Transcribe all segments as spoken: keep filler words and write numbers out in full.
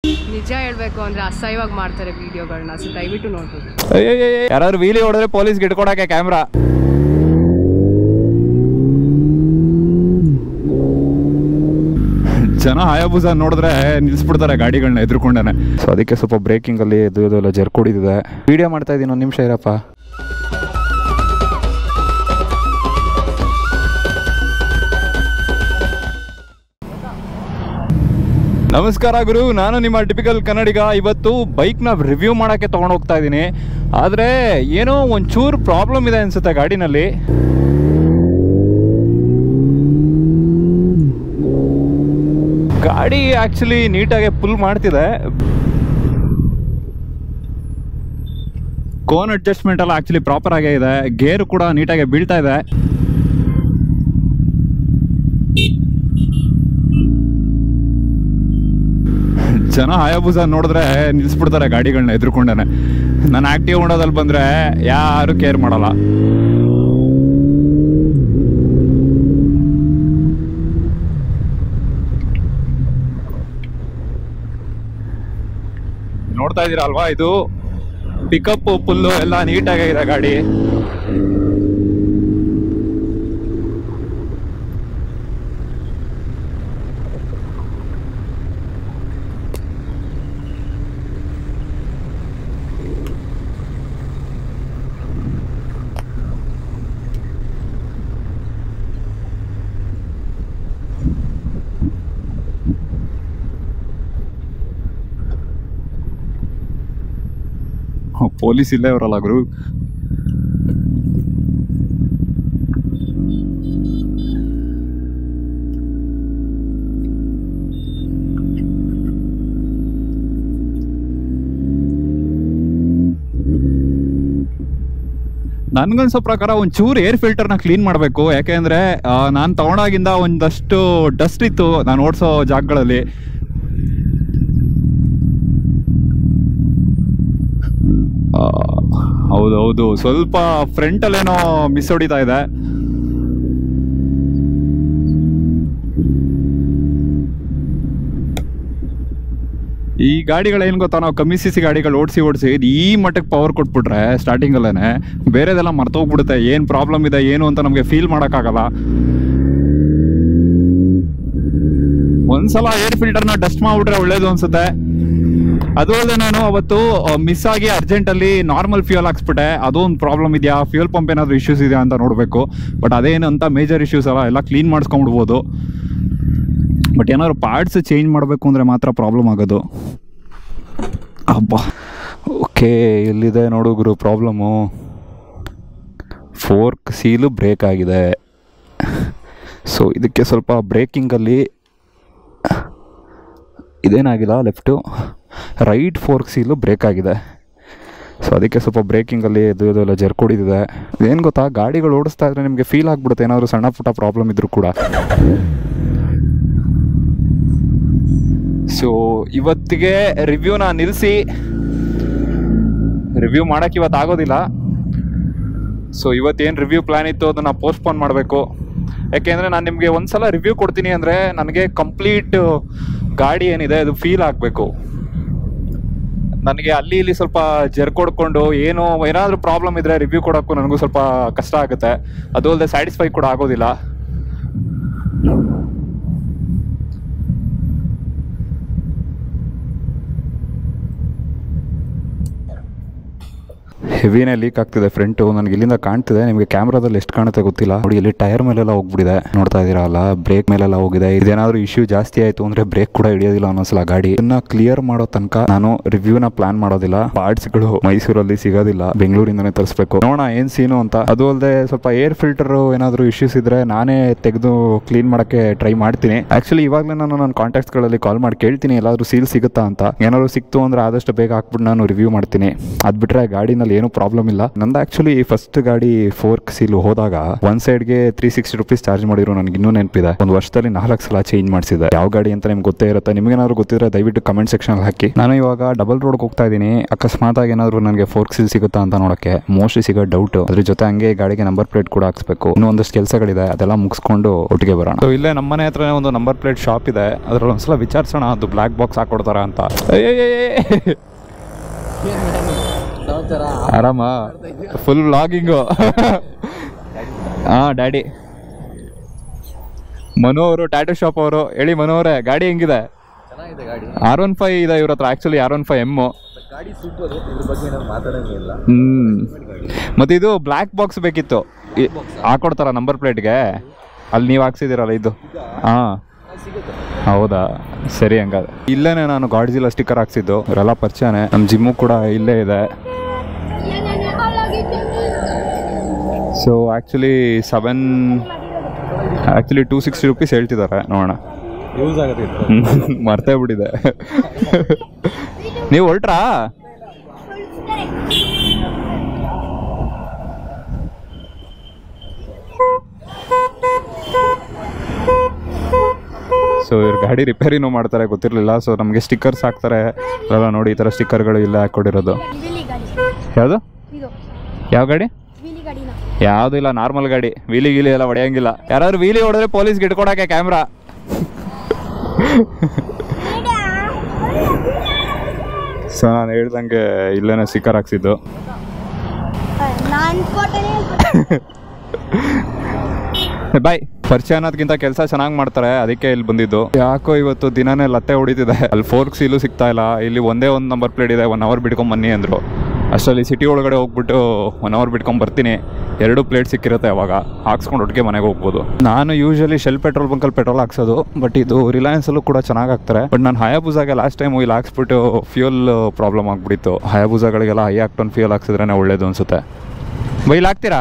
ನಿಜ ಹೇಳ್ಬೇಕು ಅಂದ್ರೆ ಅಸಹ್ಯವಾಗಿ ಮಾಡ್ತಾರೆ ವಿಡಿಯೋಗಳನ್ನ, ಸೊ ದಯವಿಟ್ಟು ನೋಡ್ಬೋದು. ಯಾರಾದ್ರೂ ವೀಲಿ ಹೊಡೆದ್ರೆ ಪೊಲೀಸ್ಗೆ ಇಟ್ಕೊಡಕ್ಕೆ ಕ್ಯಾಮ್ರಾ. ಜನ ಹಾಯಾಬೂಸ ನೋಡಿದ್ರೆ ನಿಲ್ಸ್ಬಿಡ್ತಾರೆ ಗಾಡಿಗಳನ್ನ ಎದುರ್ಕೊಂಡೇನೆ. ಸೊ ಅದಕ್ಕೆ ಸ್ವಲ್ಪ ಬ್ರೇಕಿಂಗ್ ಅಲ್ಲಿ ಇದು ಇದೆಲ್ಲ ಜರ್ಕೊಡಿದೆ. ವಿಡಿಯೋ ಮಾಡ್ತಾ ಇದ್ದೀನಿ, ಒಂದು ನಿಮಿಷ ಇರಪ್ಪ. ನಮಸ್ಕಾರ ಗುರು, ನಾನು ನಿಮ್ಮ ಟಿಪಿಕಲ್ ಕನ್ನಡಿಗ. ಇವತ್ತು ಬೈಕ್ನ ರಿವ್ಯೂ ಮಾಡೋಕ್ಕೆ ತೊಗೊಂಡು ಹೋಗ್ತಾ ಇದ್ದೀನಿ. ಆದರೆ ಏನೋ ಒಂಚೂರು ಪ್ರಾಬ್ಲಮ್ ಇದೆ ಅನಿಸುತ್ತೆ ಗಾಡಿನಲ್ಲಿ. ಗಾಡಿ ಆ್ಯಕ್ಚುಲಿ ನೀಟಾಗಿ ಪುಲ್ ಮಾಡ್ತಿದೆ. ಕೋನ್ ಅಡ್ಜಸ್ಟ್ಮೆಂಟ್ ಎಲ್ಲ ಆ್ಯಕ್ಚುಲಿ ಪ್ರಾಪರ್ ಆಗೇ ಇದೆ. ಗೇರು ಕೂಡ ನೀಟಾಗಿ ಬೀಳ್ತಾ ಇದೆ. ಜನ ಹಾಯಾಬೂಸ ನೋಡಿದ್ರೆ ನಿಲ್ಸ್ಬಿಡ್ತಾರೆ ಗಾಡಿಗಳನ್ನ ಎದುರ್ಕೊಂಡೇನೆ. ನಾನು ಆಕ್ಟಿವ್ ಮಾಡೋದಲ್ಲಿ ಬಂದರೆ ಯಾರು ಕೇರ್ ಮಾಡಲ್ಲ. ನೋಡ್ತಾ ಇದ್ದೀರಾ ಅಲ್ವಾ, ಇದು ಪಿಕಪ್ ಫುಲ್ಲು ಎಲ್ಲ ನೀಟಾಗಿದೆ ಗಾಡಿ. ಪೊಲೀಸ್ ಇಲ್ಲೇ ಅವರಲ್ಲ ಗುರು. ನನ್ಗನ್ಸೋ ಪ್ರಕಾರ ಒಂಚೂರು ಏರ್ ಫಿಲ್ಟರ್ನ ಕ್ಲೀನ್ ಮಾಡಬೇಕು. ಯಾಕೆಂದರೆ ನಾನು ತಗೊಂಡಾಗಿಂದ ಒಂದಷ್ಟು ಡಸ್ಟ್ ಇತ್ತು ನಾನು ಓಡಿಸೋ ಜಾಗಗಳಲ್ಲಿ. ಹೌದೌದು, ಸ್ವಲ್ಪ ಫ್ರಂಟಲ್ಲೇನೋ ಮಿಸ್ ಹೊಡಿತಾ ಇದೆ. ಈ ಗಾಡಿಗಳೇನು ಗೊತ್ತಾ, ನಾವು ಕಮ್ಮಿ ಸಿ ಸಿ ಗಾಡಿಗಳು ಓಡಿಸಿ ಓಡಿಸಿ ಈ ಮಟ್ಟಕ್ಕೆ ಪವರ್ ಕೊಟ್ಬಿಟ್ರೆ ಸ್ಟಾರ್ಟಿಂಗಲ್ಲೇ ಬೇರೆದೆಲ್ಲ ಮರ್ತೋಗ್ಬಿಡುತ್ತೆ. ಏನು ಪ್ರಾಬ್ಲಮ್ ಇದೆ ಏನು ಅಂತ ನಮಗೆ ಫೀಲ್ ಮಾಡೋಕ್ಕಾಗಲ್ಲ. ಒಂದ್ಸಲ ಏರ್ ಫಿಲ್ಟರ್ನ ಡಸ್ಟ್ ಮಾಡಿಬಿಟ್ರೆ ಒಳ್ಳೇದು ಅನ್ಸುತ್ತೆ. ಅದು ಅಲ್ಲದೆ ನಾನು ಅವತ್ತು ಮಿಸ್ ಆಗಿ ಅರ್ಜೆಂಟಲ್ಲಿ ನಾರ್ಮಲ್ ಫ್ಯೂಯಲ್ ಹಾಕ್ಸ್ಬಿಟ್ಟೆ. ಅದೊಂದು ಪ್ರಾಬ್ಲಮ್ ಇದೆಯಾ, ಫ್ಯೂಯಲ್ ಪಂಪ್ ಏನಾದರೂ ಇಶ್ಯೂಸ್ ಇದೆಯಾ ಅಂತ ನೋಡಬೇಕು. ಬಟ್ ಅದೇನು ಅಂತ ಮೇಜರ್ ಇಶ್ಯೂಸ್ ಅಲ್ಲ, ಎಲ್ಲ ಕ್ಲೀನ್ ಮಾಡಿಸ್ಕೊಂಡ್ಬಿಡ್ಬೋದು. ಬಟ್ ಏನಾದ್ರು ಪಾರ್ಟ್ಸ್ ಚೇಂಜ್ ಮಾಡಬೇಕು ಅಂದರೆ ಮಾತ್ರ ಪ್ರಾಬ್ಲಮ್ ಆಗೋದು. ಅಬ್ಬಾ, ಓಕೆ, ಎಲ್ಲಿದೆ ನೋಡು ಗುರು ಪ್ರಾಬ್ಲಮ್ಮು. ಫೋರ್ಕ್ ಸೀಲು ಬ್ರೇಕ್ ಆಗಿದೆ. ಸೊ ಇದಕ್ಕೆ ಸ್ವಲ್ಪ ಬ್ರೇಕಿಂಗಲ್ಲಿ ಇದೇನಾಗಿಲ್ಲ, left right fork seal break ಆಗಿದೆ. ಸೊ ಅದಕ್ಕೆ ಸ್ವಲ್ಪ ಬ್ರೇಕಿಂಗಲ್ಲಿ ಇದು ಇದೆಲ್ಲ ಜರ್ಕೊಡಿದೆ. ಏನು ಗೊತ್ತಾ, ಗಾಡಿಗಳು ಓಡಿಸ್ತಾ ಇದ್ರೆ ನಿಮಗೆ ಫೀಲ್ ಆಗಿಬಿಡುತ್ತೆ ಏನಾದರೂ ಸಣ್ಣ ಪುಟ್ಟ ಪ್ರಾಬ್ಲಮ್ ಇದ್ರೂ ಕೂಡ. ಸೊ ಇವತ್ತಿಗೆ ರಿವ್ಯೂನ ನಿಲ್ಲಿಸಿ, ರಿವ್ಯೂ ಮಾಡೋಕ್ಕೆ ಇವತ್ತು ಆಗೋದಿಲ್ಲ. ಸೊ ಇವತ್ತೇನು ರಿವ್ಯೂ ಪ್ಲ್ಯಾನ್ ಇತ್ತು ಅದನ್ನು ಪೋಸ್ಟ್ಪೋನ್ ಮಾಡಬೇಕು. ಯಾಕೆಂದರೆ ನಾನು ನಿಮಗೆ ಒಂದು ಸಲ ರಿವ್ಯೂ ಕೊಡ್ತೀನಿ ಅಂದರೆ ನನಗೆ ಕಂಪ್ಲೀಟ್ ಗಾಡಿ ಏನಿದೆ ಅದು ಫೀಲ್ ಆಗಬೇಕು. ನನಗೆ ಅಲ್ಲಿ ಇಲ್ಲಿ ಸ್ವಲ್ಪ ಜರ್ಕೊಡ್ಕೊಂಡು ಏನೋ ಏನಾದರೂ ಪ್ರಾಬ್ಲಮ್ ಇದ್ದರೆ ರಿವ್ಯೂ ಕೊಡೋಕ್ಕೂ ನನಗೂ ಸ್ವಲ್ಪ ಕಷ್ಟ ಆಗುತ್ತೆ. ಅದು ಅಲ್ಲದೆ ಸ್ಯಾಟಿಸ್ಫೈ ಕೂಡ ಆಗೋದಿಲ್ಲ. ಹೆವಿನೇ ಲೀಕ್ ಆಗ್ತಿದೆ ಫ್ರಂಟು. ನನಗೆ ಇಲ್ಲಿಂದ ಕಾಣ್ತಿದೆ, ನಿಮಗೆ ಕ್ಯಾಮ್ರಾದಲ್ಲಿ ಎಷ್ಟು ಕಾಣುತ್ತೆ ಗೊತ್ತಿಲ್ಲ. ನೋಡಿ ಇಲ್ಲಿ ಟೈರ್ ಮೇಲೆಲ್ಲ ಹೋಗ್ಬಿಟ್ಟಿದೆ, ನೋಡ್ತಾ ಇದ್ದೀರಾ ಅಲ್ಲ, ಬ್ರೇಕ್ ಮೇಲೆಲ್ಲ ಹೋಗಿದೆ. ಇದೇನಾದರೂ ಇಶ್ಯೂ ಜಾಸ್ತಿ ಆಯಿತು ಅಂದರೆ ಬ್ರೇಕ್ ಕೂಡ ಹಿಡಿಯೋದಿಲ್ಲ ಅನ್ನೋಸಲ ಗಾಡಿ. ಇದನ್ನ ಕ್ಲಿಯರ್ ಮಾಡೋ ತನಕ ನಾನು ರಿವ್ಯೂನ ಪ್ಲಾನ್ ಮಾಡೋದಿಲ್ಲ. ಪಾರ್ಟ್ಸ್ಗಳು ಮೈಸೂರಲ್ಲಿ ಸಿಗೋದಿಲ್ಲ, ಬೆಂಗಳೂರಿಂದನೇ ತರಿಸ್ಬೇಕು. ನೋಡೋಣ ಏನು ಸೀನು ಅಂತ. ಅದು ಅಲ್ಲದೆ ಸ್ವಲ್ಪ ಏರ್ ಫಿಲ್ಟರ್ ಏನಾದರೂ ಇಶ್ಯೂಸ್ ಇದ್ರೆ ನಾನೇ ತೆಗೆದು ಕ್ಲೀನ್ ಮಾಡೋಕ್ಕೆ ಟ್ರೈ ಮಾಡ್ತೀನಿ. ಆ್ಯಕ್ಚುಲಿ ಇವಾಗಲೇ ನಾನು ನನ್ನ ಕಾಂಟ್ಯಾಕ್ಟ್ಸ್ಗಳಲ್ಲಿ ಕಾಲ್ ಮಾಡಿ ಕೇಳ್ತೀನಿ ಎಲ್ಲಾದರೂ ಸೀಲ್ ಸಿಗುತ್ತಾ ಅಂತ. ಏನಾದರೂ ಸಿಕ್ತು ಅಂದರೆ ಆದಷ್ಟು ಬೇಗ ಹಾಕ್ಬಿಟ್ಟು ನಾನು ರಿವ್ಯೂ ಮಾಡ್ತೀನಿ. ಅದು ಬಿಟ್ಟರೆ ಗಾಡಿನಲ್ಲಿ ಏನು ಏನು ಪ್ರಾಬ್ಲಮ್ ಇಲ್ಲ. ನಂದು ಆಕ್ಚುಲಿ ಫಸ್ಟ್ ಗಾಡಿ ಫೋರ್ಕ್ ಸೀಲ್ ಹೋದಾಗ ಒನ್ ಸೈಡ್ಗೆ ತ್ರೀ ಸಿಕ್ಸ್ಟಿ ರುಪೀಸ್ ಚಾರ್ಜ್ ಮಾಡಿರೋ ನನಗೆ ಇನ್ನೂ ನೆನಪಿದೆ. ಒಂದು ವರ್ಷದಲ್ಲಿ ನಾಲ್ಕು ಸಲ ಚೇಂಜ್ ಮಾಡಿಸಿದೆ. ಯಾವ ಗಾಡಿ ಅಂತ ನಿಮ್ಗೆ ಗೊತ್ತೇ ಇರುತ್ತೆ. ನಿಮಗೇನಾದ್ರು ಗೊತ್ತಿದ್ರೆ ದಯವಿಟ್ಟು ಕಮೆಂಟ್ ಸೆಕ್ಷನ್ ಹಾಕಿ. ನಾನು ಇವಾಗ ಡಬಲ್ ರೋಡ್ ಹೋಗ್ತಾ ಇದ್ದೀನಿ. ಅಕಸ್ಮಾತ್ ಆಗಿ ಏನಾದ್ರು ನನಗೆ ಫೋರ್ಕ್ ಸೀಲ್ ಸಿಗುತ್ತಾ ಅಂತ ನೋಡಕ್ಕೆ ಮೋಸ್ಟ್ಲಿ ಸಿಗೋ ಡೌಟ್. ಅದ್ರ ಜೊತೆ ಹಂಗೆ ಗಾಡಿಗೆ ನಂಬರ್ ಪ್ಲೇಟ್ ಕೂಡ ಹಾಕ್ಸ್ಬೇಕು. ಇನ್ನೂ ಒಂದಷ್ಟು ಕೆಲಸಗಳಿದೆ, ಅದೆಲ್ಲ ಮುಗಿಸ್ಕೊಂಡು ಒಟ್ಟಿಗೆ ಬರೋಣ. ಸೊ ಇಲ್ಲೇ ನಮ್ಮನೆ ಹತ್ರ ಒಂದು ನಂಬರ್ ಪ್ಲೇಟ್ ಶಾಪ್ ಇದೆ. ಅದ್ರಲ್ಲಿ ಒಂದ್ಸಲ ವಿಚಾರಿಸೋಣ ಅದು ಬ್ಲಾಕ್ ಬಾಕ್ಸ್ ಹಾಕೊಡ್ತಾರ ಅಂತ. ಆರಾಮ ಫುಲ್ ವ್ಲಾಗಿಂಗು. ಹಾ ಡ್ಯಾಡಿ ಮನು ಅವರು ಟ್ಯಾಟೂ ಶಾಪ್ ಅವರು. ಹೇಳಿ ಮನು ಅವರೇ, ಗಾಡಿ ಹೆಂಗಿದೆ? ಆರ್ ಒನ್ ಫೈವ್ ಇದೆ ಇವ್ರ ಹತ್ರ. Actually R one five M hmm ಮತ್ತೆ ಇದು ಬ್ಲ್ಯಾಕ್ ಬಾಕ್ಸ್ ಬೇಕಿತ್ತು, ಹಾಕೊಡ್ತಾರ ನಂಬರ್ ಪ್ಲೇಟ್ಗೆ. ಅಲ್ಲಿ ನೀವು ಹಾಕ್ಸಿದಿರಲ್ಲ ಇದು. ಹಾ ಹೌದಾ, ಸರಿ. ಹಂಗಾದ್ರೆ ಇಲ್ಲೇನೆ ನಾನು ಗಾಡ್ಜಿಲ್ಲ ಸ್ಟಿಕ್ಕರ್ ಹಾಕ್ಸಿದ್ದು. ಇವರೆಲ್ಲ ಪರಿಚಯನೇ. ನಮ್ಮ ಜಿಮ್ಮು ಕೂಡ ಇಲ್ಲೇ ಇದೆ. So actually seven actually two sixty rupees ಹೇಳ್ತಿದ್ದಾರೆ. ನೋಡೋಣ, ಯೂಸ್ ಆಗುತ್ತೆ. ಮರ್ತೇ ಬಿಟ್ಟಿದೆ. ನೀವು ಹೊರಟ್ರಾ? ಸೊ ಇವ್ರ ಗಾಡಿ ರಿಪೇರಿನೂ ಮಾಡ್ತಾರೆ, ಗೊತ್ತಿರಲಿಲ್ಲ. ಸೊ ನಮಗೆ ಸ್ಟಿಕ್ಕರ್ಸ್ ಹಾಕ್ತಾರೆ ಎಲ್ಲ. ನೋಡಿ ಈ ಥರ ಸ್ಟಿಕ್ಕರ್ಗಳು ಇಲ್ಲೇ ಹಾಕ್ಕೊಟ್ಟಿರೋದು. ಯಾವುದು? ಯಾವ ಗಾಡಿ? ಯಾವುದು ಇಲ್ಲ, ನಾರ್ಮಲ್ ಗಾಡಿ. ವೀಲಿ ಗೀಲಿ ಎಲ್ಲ ಹೊಡೆಯಂಗಿಲ್ಲ. ಯಾರಾದ್ರು ವೀಲಿ ಹೊಡೆದ್ರೆ ಪೊಲೀಸ್ಗೆ ಇಟ್ಕೊಡಕ್ಕೆ ಕ್ಯಾಮ್ರಾ. ಸೊ ನಾನು ಹೇಳ್ದಂಗೆ ಇಲ್ಲೇನೆ ಸ್ಟಿಕ್ಕರ್ ಹಾಕ್ಸಿದ್ದು. ಬಾಯ್. ಪರಿಚಯ ಅನ್ನೋದಕ್ಕಿಂತ ಕೆಲಸ ಚೆನ್ನಾಗಿ ಮಾಡ್ತಾರೆ, ಅದಕ್ಕೆ ಇಲ್ಲಿ ಬಂದಿದ್ದು. ಯಾಕೋ ಇವತ್ತು ದಿನಾನೇ ಲತ್ತೆ ಹೊಡಿತಿದೆ. ಅಲ್ಲಿ ಫೋರ್ಕ್ ಸೀಲು ಸಿಗ್ತಾ ಇಲ್ಲ. ಇಲ್ಲಿ ಒಂದೇ ಒಂದು ನಂಬರ್ ಪ್ಲೇಟ್ ಇದೆ, ಒನ್ ಅವರ್ ಬಿಟ್ಕೊಂಡ್ ಬನ್ನಿ ಅಂದರು. ಅಷ್ಟರಲ್ಲಿ ಸಿಟಿ ಒಳಗಡೆ ಹೋಗ್ಬಿಟ್ಟು ಒನ್ ಅವರ್ ಬಿಟ್ಕೊಂಡು ಬರ್ತೀನಿ. ಎರಡು ಪ್ಲೇಟ್ ಸಿಕ್ಕಿರುತ್ತೆ, ಅವಾಗ ಹಾಕ್ಸ್ಕೊಂಡು ಒಟ್ಟಿಗೆ ಮನೆಗೆ ಹೋಗ್ಬೋದು. ನಾನು ಯೂಶಲಿ ಶೆಲ್ ಪೆಟ್ರೋಲ್ ಬಂಕಲ್ಲಿ ಪೆಟ್ರೋಲ್ ಹಾಕ್ಸೋದು, ಬಟ್ ಇದು ರಿಲಯನ್ಸಲ್ಲೂ ಕೂಡ ಚೆನ್ನಾಗಿ ಹಾಕ್ತಾರೆ. ಬಟ್ ನಾನು ಹಯಾಬುಜಾಗೆ ಲಾಸ್ಟ್ ಟೈಮು ಇಲ್ಲಿ ಹಾಕ್ಸ್ಬಿಟ್ಟು ಫ್ಯೂಯಲ್ ಪ್ರಾಬ್ಲಮ್ ಆಗಿಬಿಟ್ಟಿತ್ತು. ಹಯಾಬುಜಾಗಳಿಗೆಲ್ಲ ಹೈ ಆಕ್ಟೋನ್ ಫ್ಯೂಯಲ್ ಹಾಕ್ಸಿದ್ರೇ ಒಳ್ಳೇದು ಅನಿಸುತ್ತೆ. ಬೈಲ್ ಹಾಕ್ತೀರಾ?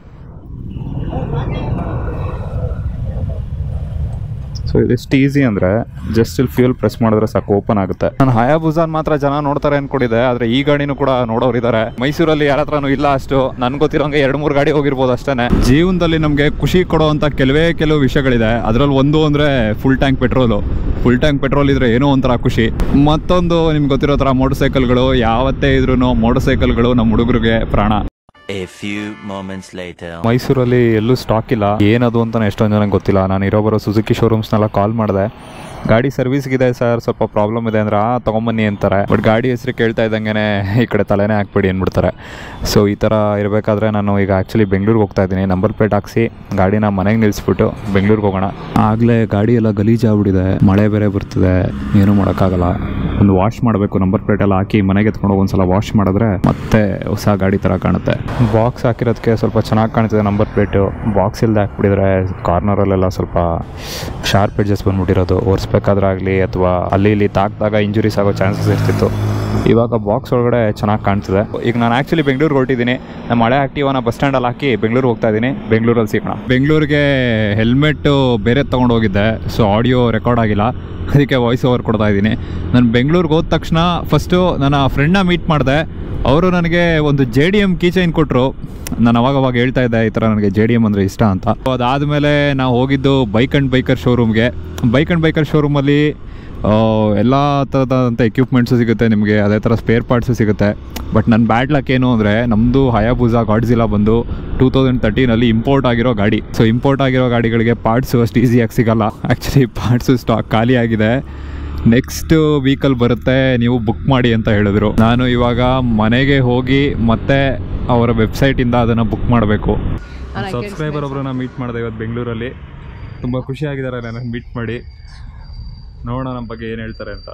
ಸೊ ಇದೆಷ್ಟು ಈಸಿ ಅಂದರೆ ಜಸ್ಟ್ ಇಲ್ಲಿ ಫ್ಯೂಲ್ ಪ್ರೆಸ್ ಮಾಡಿದ್ರೆ ಸಾಕು, ಓಪನ್ ಆಗುತ್ತೆ. ನಾನು ಹಯಾಬುಜಾನ್ ಮಾತ್ರ ಜನ ನೋಡ್ತಾರೆ ಅನ್ಕೊಂಡಿದ್ದೆ, ಆದರೆ ಈ ಗಾಡಿನೂ ಕೂಡ ನೋಡೋರಿದ್ದಾರೆ. ಮೈಸೂರಲ್ಲಿ ಯಾರ ಹತ್ರನೂ ಇಲ್ಲ ಅಷ್ಟು. ನನ್ಗೆ ಗೊತ್ತಿರೋಂಗೆ ಎರಡು ಮೂರು ಗಾಡಿ ಹೋಗಿರ್ಬೋದು ಅಷ್ಟೇ. ಜೀವನದಲ್ಲಿ ನಮಗೆ ಖುಷಿ ಕೊಡೋವಂಥ ಕೆಲವೇ ಕೆಲವು ವಿಷಯಗಳಿದೆ. ಅದರಲ್ಲಿ ಒಂದು ಅಂದರೆ full tank petrol. Full tank petrol ಇದ್ರೆ ಏನೋ ಒಂಥರ ಖುಷಿ. ಮತ್ತೊಂದು ನಿಮ್ಗೆ ಗೊತ್ತಿರೋ ಥರ ಮೋಟರ್ ಸೈಕಲ್ಗಳು. ಯಾವತ್ತೇ ಇದ್ರೂ ಮೋಟರ್ ಸೈಕಲ್ಗಳು ನಮ್ಮ ಹುಡುಗರಿಗೆ ಪ್ರಾಣ. A few moments later. ಮೈಸೂರಲ್ಲಿ ಎಲ್ಲೂ ಸ್ಟಾಕ್ ಇಲ್ಲ. ಏನದು ಅಂತ ಎಷ್ಟೊಂದು ಜನಕ್ಕೆ ಗೊತ್ತಿಲ್ಲ. ನಾನು ಇರೋ ಬರೋ ಸುಜುಕಿ ಶೋರೂಮ್ಸ್ನೆಲ್ಲ ಕಾಲ್ ಮಾಡಿದೆ. ಗಾಡಿ ಸರ್ವಿಸ್ಗಿದೆ ಸರ್, ಸ್ವಲ್ಪ ಪ್ರಾಬ್ಲಮ್ ಇದೆ ಅಂದ್ರೆ ಆ ತೊಗೊಂಬನ್ನಿ ಅಂತಾರೆ. ಬಟ್ ಗಾಡಿ ಹೆಸರು ಕೇಳ್ತಾ ಇದ್ದಂಗೆ ಈ ಕಡೆ ತಲೆನೇ ಹಾಕ್ಬಿಡಿ ಅಂದ್ಬಿಡ್ತಾರೆ. ಸೊ ಈ ಥರ ಇರಬೇಕಾದ್ರೆ ನಾನು ಈಗ ಆ್ಯಕ್ಚುಲಿ ಬೆಂಗಳೂರಿಗೆ ಹೋಗ್ತಾ ಇದ್ದೀನಿ. ನಂಬರ್ ಪ್ಲೇಟ್ ಹಾಕ್ಸಿ ಗಾಡಿನ ಮನೆಗೆ ನಿಲ್ಲಿಸ್ಬಿಟ್ಟು ಬೆಂಗಳೂರಿಗೆ ಹೋಗೋಣ. ಆಗಲೇ ಗಾಡಿ ಎಲ್ಲ ಗಲೀಜಾಗ್ಬಿಟ್ಟಿದೆ, ಮಳೆ ಬೇರೆ ಬರ್ತಿದೆ, ಏನೂ ಮಾಡೋಕ್ಕಾಗಲ್ಲ. ಒಂದು ವಾಶ್ ಮಾಡಬೇಕು. ನಂಬರ್ ಪ್ಲೇಟ್ ಎಲ್ಲ ಹಾಕಿ ಮನೆಗೆ ಎತ್ಕೊಂಡು ಒಂದ್ಸಲ ವಾಶ್ ಮಾಡಿದ್ರೆ ಮತ್ತೆ ಹೊಸ ಗಾಡಿ ಥರ ಕಾಣುತ್ತೆ. ಬಾಕ್ಸ್ ಹಾಕಿರೋದಕ್ಕೆ ಸ್ವಲ್ಪ ಚೆನ್ನಾಗಿ ಕಾಣ್ತಿದೆ ನಂಬರ್ ಪ್ಲೇಟು. ಬಾಕ್ಸ್ ಇಲ್ಲದೆ ಹಾಕ್ಬಿಟ್ಟಿದ್ರೆ ಕಾರ್ನರಲ್ಲೆಲ್ಲ ಸ್ವಲ್ಪ ಶಾರ್ಪ್ ಎಡ್ಜಸ್ ಬಂದ್ಬಿಟ್ಟಿರೋದು. ಓಡಿಸ್ಬೇಕಾದ್ರಾಗಲಿ ಅಥವಾ ಅಲ್ಲಿ ಇಲ್ಲಿ ತಾಕಿದಾಗ ಇಂಜುರೀಸ್ ಆಗೋ ಚಾನ್ಸಸ್ ಇರ್ತಿತ್ತು. ಇವಾಗ ಬಾಕ್ಸ್ ಒಳಗಡೆ ಚೆನ್ನಾಗಿ ಕಾಣ್ತಿದೆ. ಈಗ ನಾನು ಆ್ಯಕ್ಚುಲಿ ಬೆಂಗಳೂರಿಗೆ ಹೊರಟಿದ್ದೀನಿ. ನಮ್ಮ ಹಳೆ ಆಕ್ಟಿವಾನ ಬಸ್ ಸ್ಟ್ಯಾಂಡಲ್ಲಿ ಹಾಕಿ ಬೆಂಗಳೂರು ಹೋಗ್ತಾ ಇದ್ದೀನಿ. ಬೆಂಗಳೂರಲ್ಲಿ ಸಿಗೋಣ. ಬೆಂಗಳೂರಿಗೆ ಹೆಲ್ಮೆಟ್ಟು ಬೇರೆ ತೊಗೊಂಡು ಹೋಗಿದ್ದೆ, ಸೊ ಆಡಿಯೋ ರೆಕಾರ್ಡ್ ಆಗಿಲ್ಲ, ಅದಕ್ಕೆ ವಾಯ್ಸ್ ಓವರ್ ಕೊಡ್ತಾ ಇದ್ದೀನಿ. ನಾನು ಬೆಂಗಳೂರಿಗೆ ಹೋದ ತಕ್ಷಣ ಫಸ್ಟು ನನ್ನ ಫ್ರೆಂಡ್ನ ಮೀಟ್ ಮಾಡಿದೆ. ಅವರು ನನಗೆ ಒಂದು J D M key chain ಕೊಟ್ಟರು. ನಾನು ಅವಾಗ ಅವಾಗ ಹೇಳ್ತಾ ಇದ್ದೆ ಈ ಥರ ನನಗೆ ಜೆ ಡಿ ಎಮ್ ಅಂದರೆ ಇಷ್ಟ ಅಂತ. ಅದಾದಮೇಲೆ ನಾವು ಹೋಗಿದ್ದು ಬೈಕ್ ಆ್ಯಂಡ್ ಬೈಕರ್ ಶೋರೂಮ್ಗೆ. ಬೈಕ್ ಆ್ಯಂಡ್ ಬೈಕರ್ ಶೋರೂಮಲ್ಲಿ ಎಲ್ಲ ಥರದಂಥ ಎಕ್ವಿಪ್ಮೆಂಟ್ಸು ಸಿಗುತ್ತೆ ನಿಮಗೆ, ಅದೇ ಥರ ಸ್ಪೇರ್ ಪಾರ್ಟ್ಸು ಸಿಗುತ್ತೆ. ಬಟ್ ನನ್ನ ಬ್ಯಾಡ್ ಲಕ್ ಏನು ಅಂದರೆ ನಮ್ಮದು ಹಯಾಬುಜಾ ಗಾಡ್ಜಿಲ್ಲ ಬಂದು ಟೂ ತೌಸಂಡ್ ತರ್ಟೀನಲ್ಲಿ ಇಂಪೋರ್ಟ್ ಆಗಿರೋ ಗಾಡಿ. ಸೊ ಇಂಪೋರ್ಟ್ ಆಗಿರೋ ಗಾಡಿಗಳಿಗೆ ಪಾರ್ಟ್ಸು ಅಷ್ಟು ಈಸಿಯಾಗಿ ಸಿಗೋಲ್ಲ. ಆ್ಯಕ್ಚುಲಿ ಪಾರ್ಟ್ಸು ಸ್ಟಾಕ್ ಖಾಲಿ ಆಗಿದೆ. ನೆಕ್ಸ್ಟ್ ವೀಕಲ್ಲಿ ಬರುತ್ತೆ, ನೀವು ಬುಕ್ ಮಾಡಿ ಅಂತ ಹೇಳಿದ್ರು. ನಾನು ಇವಾಗ ಮನೆಗೆ ಹೋಗಿ ಮತ್ತೆ ಅವರ ವೆಬ್ಸೈಟಿಂದ ಅದನ್ನು ಬುಕ್ ಮಾಡಬೇಕು. ಸಬ್ಸ್ಕ್ರೈಬರ್ ಒಬ್ಬರನ್ನ ಮೀಟ್ ಮಾಡಿದೆ ಇವತ್ತು ಬೆಂಗಳೂರಲ್ಲಿ. ತುಂಬ ಖುಷಿಯಾಗಿದ್ದಾರೆ ನನಗೆ ಮೀಟ್ ಮಾಡಿ. ನೋಡೋಣ ನಮ್ಮ ಬಗ್ಗೆ ಏನು ಹೇಳ್ತಾರೆ ಅಂತ.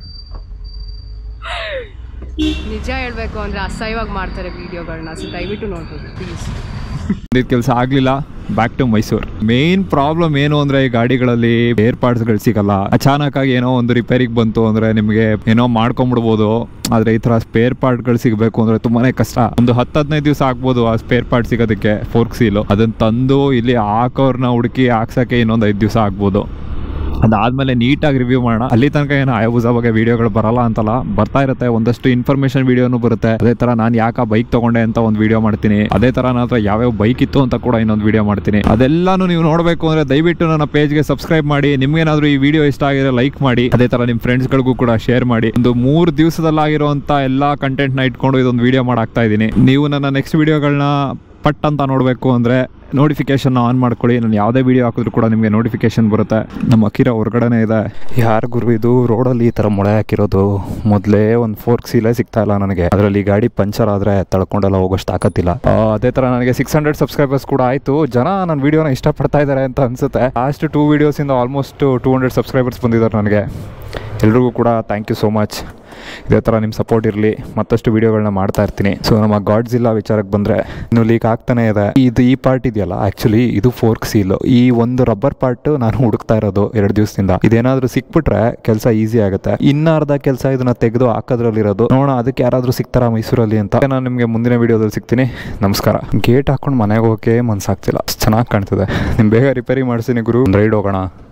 ನಿಜ ಹೇಳಬೇಕು ಅಂದರೆ ಅಸಹ್ಯವಾಗಿ ಮಾಡ್ತಾರೆ ವೀಡಿಯೋಗಳನ್ನ. ಸೊ ದಯವಿಟ್ಟು ನೋಡ್ಬೋದು ಪ್ಲೀಸ್. ಇದು ಕೆಲಸ ಆಗಲಿಲ್ಲ, back to Mysore. Main problem ಏನು ಅಂದರೆ ಈ ಗಾಡಿಗಳಲ್ಲಿ ಏರ್ ಪಾರ್ಟ್ಸ್ಗಳು ಸಿಗಲ್ಲ. ಅಚಾನಕ್ ಆಗಿ ಏನೋ ಒಂದು ರಿಪೇರಿಗೆ ಬಂತು ಅಂದರೆ ನಿಮಗೆ ಏನೋ ಮಾಡ್ಕೊಂಬಿಡ್ಬೋದು. ಆದರೆ ಈ ಥರ ಸ್ಪೇರ್ ಪಾರ್ಟ್ಗಳು ಸಿಗಬೇಕು ಅಂದರೆ ತುಂಬಾ ಕಷ್ಟ. ಒಂದು ಹತ್ತು ಹದಿನೈದು ದಿವಸ ಆಗ್ಬೋದು ಆ ಸ್ಪೇರ್ ಪಾರ್ಟ್ ಸಿಗೋದಕ್ಕೆ. ಫೋರ್ಕ್ ಸೀಲು ಅದನ್ನು ತಂದು ಇಲ್ಲಿ ಹಾಕೋರ್ನ ಹುಡುಕಿ ಹಾಕ್ಸೋಕ್ಕೆ ಇನ್ನೊಂದು ಐದು ದಿವಸ ಆಗ್ಬೋದು. ಅದಾದ್ಮೇಲೆ ನೀಟಾಗಿ ರಿವ್ಯೂ ಮಾಡೋಣ. ಅಲ್ಲಿ ತನಕ ಏನು ಹಯಾಬುಸಾ ಬಗ್ಗೆ ವಿಡಿಯೋಗಳು ಬರಲ್ಲ ಅಂತಲ್ಲ, ಬರ್ತಾ ಇರುತ್ತೆ. ಒಂದಷ್ಟು ಇನ್ಫಾರ್ಮೇಶನ್ ವಿಡಿಯೋನು ಬರುತ್ತೆ. ಅದೇ ತರ ನಾನು ಯಾಕೆ ಬೈಕ್ ತಗೊಂಡೆ ಅಂತ ಒಂದು ವಿಡಿಯೋ ಮಾಡ್ತೀನಿ. ಅದೇ ತರ ನನ್ನ ಹತ್ರ ಯಾವ್ಯಾವ ಬೈಕ್ ಇತ್ತು ಅಂತ ಕೂಡ ಇನ್ನೊಂದು ವಿಡಿಯೋ ಮಾಡ್ತೀನಿ. ಅದೆಲ್ಲಾನು ನೀವು ನೋಡಬೇಕು ಅಂದ್ರೆ ದಯವಿಟ್ಟು ನನ್ನ ಪೇಜ್ಗೆ ಸಬ್ಸ್ಕ್ರೈಬ್ ಮಾಡಿ. ನಿಮ್ಗೇನಾದ್ರೂ ಈ ವಿಡಿಯೋ ಇಷ್ಟ ಆಗಿದ್ರೆ ಲೈಕ್ ಮಾಡಿ. ಅದೇ ತರ ನಿಮ್ಮ ಫ್ರೆಂಡ್ಸ್ಗಳಿಗೂ ಕೂಡ ಶೇರ್ ಮಾಡಿ. ಒಂದು ಮೂರು ದಿವಸದಲ್ಲಾಗಿರುವಂತ ಎಲ್ಲಾ ಕಂಟೆಂಟ್ ನ ಇಟ್ಕೊಂಡು ಇದೊಂದು ವಿಡಿಯೋ ಮಾಡಾಕ್ತಾ ಇದ್ದೀನಿ. ನೀವು ನನ್ನ ನೆಕ್ಸ್ಟ್ ವಿಡಿಯೋಗಳನ್ನ ಪಟ್ ಅಂತ ನೋಡಬೇಕು ಅಂದರೆ ನೋಟಿಫಿಕೇಶನ್ ಆನ್ ಮಾಡ್ಕೊಳ್ಳಿ. ನಾನು ಯಾವುದೇ ವಿಡಿಯೋ ಹಾಕಿದ್ರು ಕೂಡ ನಿಮಗೆ ನೋಟಿಫಿಕೇಶನ್ ಬರುತ್ತೆ. ನಮ್ಮ ಅಕಿರ ಹೊರಗಡೆನೇ ಇದೆ. ಯಾರು ಗುರು ಇದು ರೋಡಲ್ಲಿ ಈ ಥರ ಮೊಳೆ ಹಾಕಿರೋದು? ಮೊದಲೇ ಒಂದು ಫೋರ್ಕ್ ಸೀಲೇ ಸಿಗ್ತಾ ಇಲ್ಲ ನನಗೆ. ಅದರಲ್ಲಿ ಗಾಡಿ ಪಂಚರ್ ಆದರೆ ತಳ್ಕೊಂಡೆಲ್ಲ ಹೋಗೋಷ್ಟು ಆಕತ್ತಿಲ್ಲ. ಅದೇ ಥರ ನನಗೆ ಸಿಕ್ಸ್ ಹಂಡ್ರೆಡ್ ಸಬ್ಸ್ಕ್ರೈಬರ್ಸ್ ಕೂಡ ಆಯಿತು. ಜನ ನನ್ನ ವಿಡಿಯೋನ ಇಷ್ಟಪಡ್ತಾ ಇದ್ದಾರೆ ಅಂತ ಅನಿಸುತ್ತೆ. ಲಾಸ್ಟ್ ಟೂ ವೀಡಿಯೋಸಿಂದ ಆಲ್ಮೋಸ್ಟ್ ಟೂ ಹಂಡ್ರೆಡ್ ಸಬ್ಸ್ಕ್ರೈಬರ್ಸ್ ಬಂದಿದ್ದಾರೆ ನನಗೆ. ಎಲ್ರಿಗೂ ಕೂಡ ಥ್ಯಾಂಕ್ ಯು ಸೋ ಮಚ್. ಇದೇ ಥರ ನಿಮ್ಮ ಸಪೋರ್ಟ್ ಇರಲಿ. ಮತ್ತಷ್ಟು ವೀಡಿಯೋಗಳನ್ನ ಮಾಡ್ತಾ ಇರ್ತೀನಿ. ಸೊ ನಮ್ಮ ಗಾಡ್ಜಿಲ್ಲಾ ವಿಚಾರಕ್ಕೆ ಬಂದರೆ ಇನ್ನು ಲೀಕ್ ಆಗ್ತಾನೆ ಇದೆ. ಇದು ಈ ಪಾರ್ಟ್ ಇದೆಯಲ್ಲ, ಆ್ಯಕ್ಚುಲಿ ಇದು ಫೋರ್ಕ್ ಸೀಲು. ಈ ಒಂದು ರಬ್ಬರ್ ಪಾರ್ಟ್ ನಾನು ಹುಡುಕ್ತಾ ಇರೋದು ಎರಡು ದಿವಸದಿಂದ. ಇದೇನಾದರೂ ಸಿಕ್ಬಿಟ್ರೆ ಕೆಲಸ ಈಸಿ ಆಗುತ್ತೆ. ಇನ್ನ ಅರ್ಧ ಕೆಲಸ ಇದನ್ನ ತೆಗೆದು ಹಾಕೋದ್ರಲ್ಲಿರೋದು. ನೋಡೋಣ ಅದಕ್ಕೆ ಯಾರಾದರೂ ಸಿಗ್ತಾರಾ ಮೈಸೂರಲ್ಲಿ ಅಂತ. ನಾನು ನಿಮಗೆ ಮುಂದಿನ ವೀಡಿಯೋದಲ್ಲಿ ಸಿಗ್ತೀನಿ. ನಮಸ್ಕಾರ. ಗೇಟ್ ಹಾಕೊಂಡು ಮನೆಗೆ ಹೋಗೋಕೆ ಮನ್ಸಾಗ್ತಿಲ್ಲ, ಚೆನ್ನಾಗಿ ಕಾಣ್ತಿದೆ. ನಿಮ್ ಬೇಗ ರಿಪೇರಿ ಮಾಡಿಸ್ತೀನಿ ಗುರು. ರೈಡ್ ಹೋಗೋಣ.